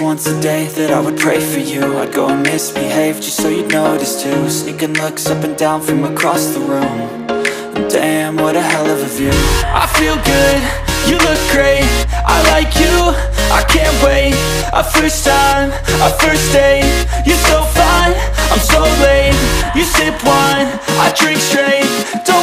once a day that I would pray for you. I'd go and misbehave just so you'd notice too. Sneaking looks up and down from across the room. And damn, what a hell of a view. I feel good, you look great, I like you, I can't wait. A first time, a first date. You're so fine, I'm so late. You sip wine, I drink straight. Don't